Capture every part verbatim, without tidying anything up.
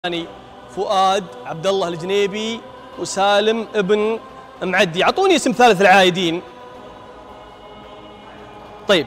الثاني فؤاد عبد الله الجنيبي وسالم ابن معدي. اعطوني اسم ثالث العايدين. طيب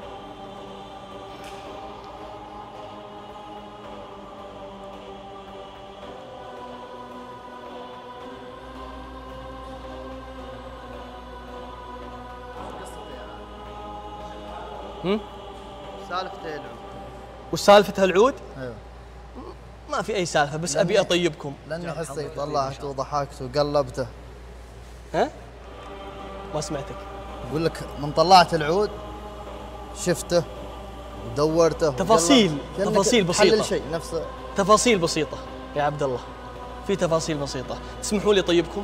هم؟ سالفته العود. وش سالفة العود؟ ايوه ما في اي سالفة، بس ابي اطيبكم. لاني حسيت طلعت وضحكت وقلبته. ها؟ ما سمعتك. اقول لك من طلعت العود شفته ودورته تفاصيل تفاصيل بسيطة. حل شيء نفسه. تفاصيل بسيطة يا عبد الله، في تفاصيل بسيطة. تسمحوا لي طيبكم؟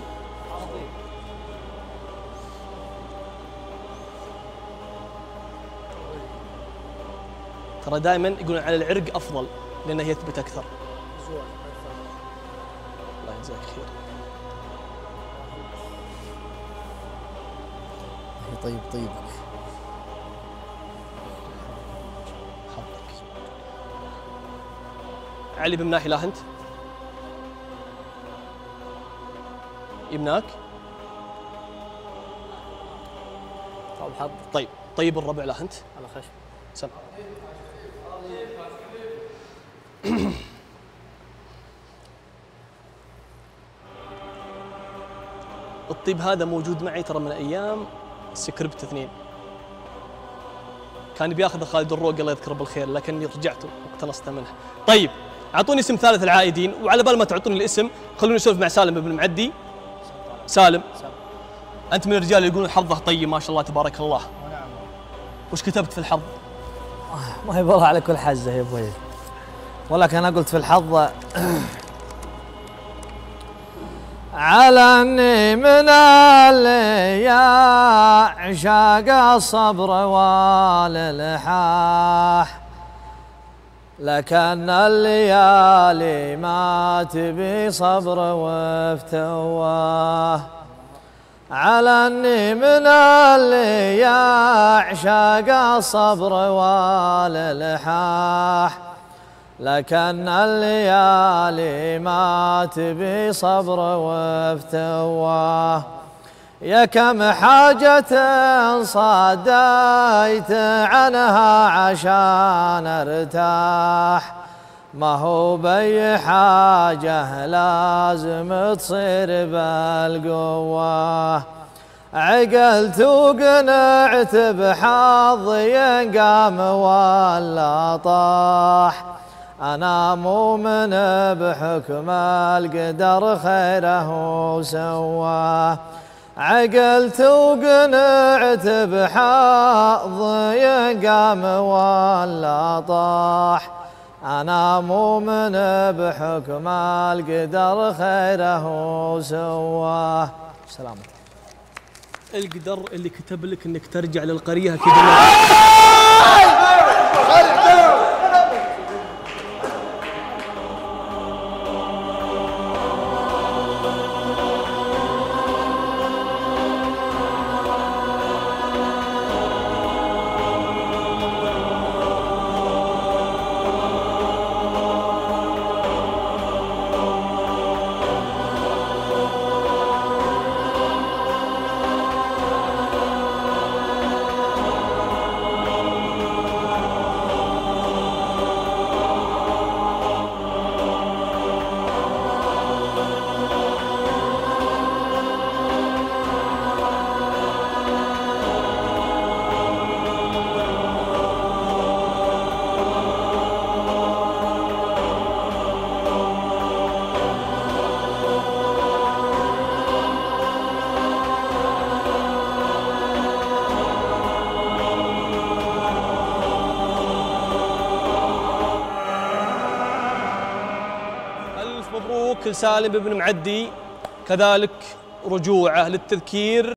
ترى دائما يقولون على العرق افضل لانه يثبت اكثر. الله يجزاك خير. طيب طيبك. حظك. علي بن مناحي لا انت؟ يمناك؟ طيب حظ. طيب طيب الربع لا انت؟ على خشم. سم. الطيب هذا موجود معي ترى من ايام سكريبت اثنين، كان بياخذه خالد الروق الله يذكره بالخير، لكني رجعت واقتنصت منه. طيب اعطوني اسم ثالث العائدين، وعلى بال ما تعطوني الاسم خلوني اسولف مع سالم بن معدي. سالم انت من الرجال اللي يقولون حظه طيب ما شاء الله تبارك الله. نعم. وش كتبت في الحظ؟ ما هي والله على كل حزه يا ابوي، ولكن انا قلت في الحظ على اني من اللي يعشق الصبر والالحاح، لكن الليالي ما تبي صبر وافتواه، على اني من اللي يعشق الصبر والالحاح، لكن الليالي ما تبي صبر وافتواه، يا كم حاجة صديت عنها عشان ارتاح، ما هو بي حاجة لازم تصير بالقوة، عقلت وقنعت بحظي قام ولا طاح، أنا مؤمن بحكم القدر خيره سواه، عقلت وقنعت بحظي قام ولا طاح، أنا مؤمن بحكم القدر خيره سواه. سلامتك. القدر اللي كتب لك انك ترجع للقريه كذا. مبروك لسالم بن معدي، كذلك رجوعه للتذكير.